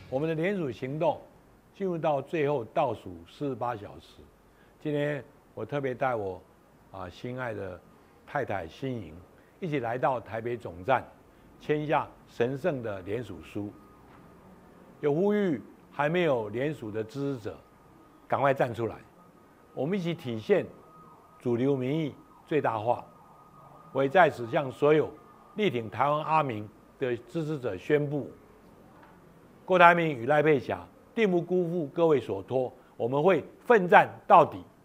我们的联署行动进入到最后倒数48小时。今天我特别带我心爱的太太欣莹一起来到台北总站，签下神圣的联署书。有呼吁还没有联署的支持者，赶快站出来，我们一起体现主流民意最大化。我也在此向所有力挺台湾阿明的支持者宣布，郭台铭与赖佩霞定不辜负各位所托，我们会奋战到底。